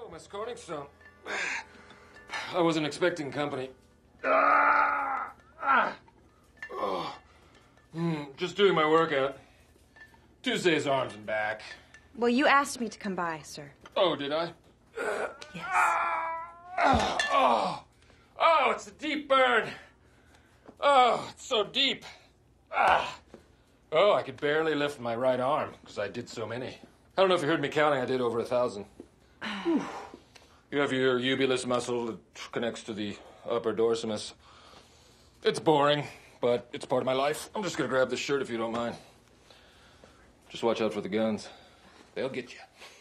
Miss Corningstone. I wasn't expecting company. Just doing my workout. Tuesday's arms and back. Well, you asked me to come by, sir. Oh, did I? Yes. Oh, it's a deep burn. Oh, it's so deep. Oh, I could barely lift my right arm because I did so many. I don't know if you heard me counting. I did over 1,000. You have your ubulus muscle that connects to the upper dorsimus. It's boring, but it's part of my life. I'm just going to grab this shirt if you don't mind. Just watch out for the guns. They'll get you.